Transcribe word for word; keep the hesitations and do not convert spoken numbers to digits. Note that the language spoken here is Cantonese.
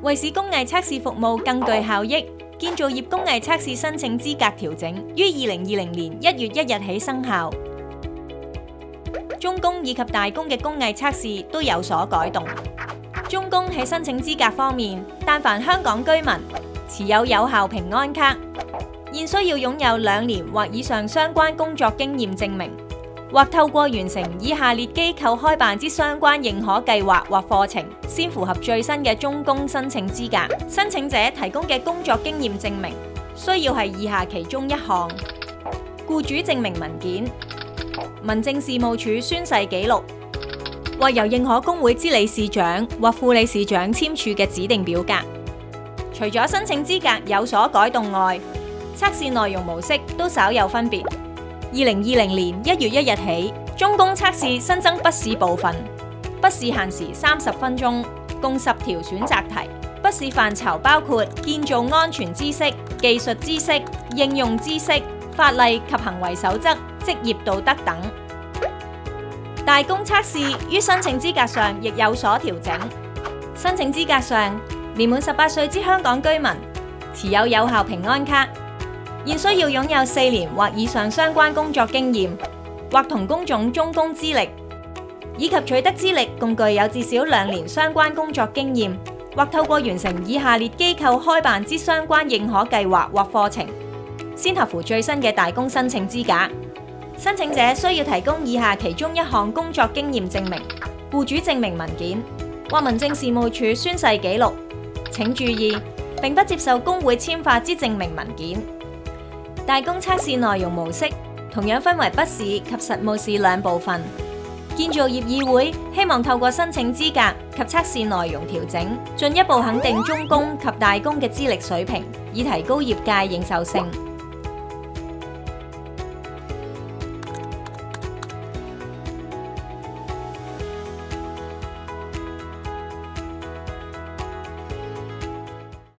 為使工藝測試服務更具效益，建造業工藝測試申請資格調整於二零二零年一月一日起生效。中工以及大工嘅工藝測試都有所改動。中工喺申請資格方面，但凡香港居民持有有效平安卡，現需要擁有兩年或以上相關工作經驗證明，或透過完成以下列機構開辦之相關認可計劃或課程，先符合最新嘅中工申請資格。申請者提供嘅工作經驗證明，需要係以下其中一項：僱主證明文件、民政事務處宣誓記錄，或由認可工會之理事長或副理事長簽署嘅指定表格。除咗申請資格有所改動外，測試內容模式都稍有分別。二零二零年一月一日起，中工測試新增筆試部分，筆試限時三十分鐘，共十條選擇題。筆試範疇包括建造安全知識、技術知識、應用知識、法例及行為守則、職業道德等。大工測試於申請資格上亦有所調整。申請資格上，年滿十八歲之香港居民，持有有效平安卡，現需要擁有四年或以上相關工作經驗，或同工種中工資歷，以及取得資歷共具有至少兩年相關工作經驗，或透過完成以下列機構開辦之相關認可計劃或課程，先合乎最新嘅大工申請資格。申請者需要提供以下其中一項工作經驗證明：僱主證明文件或民政事務處宣誓記錄。請注意，並不接受工會簽發之證明文件。大工測試內容模式同樣分為筆試及實務試兩部分。建造業議會希望透過申請資格及測試內容調整，進一步肯定中工及大工嘅資歷水平，以提高業界認受性。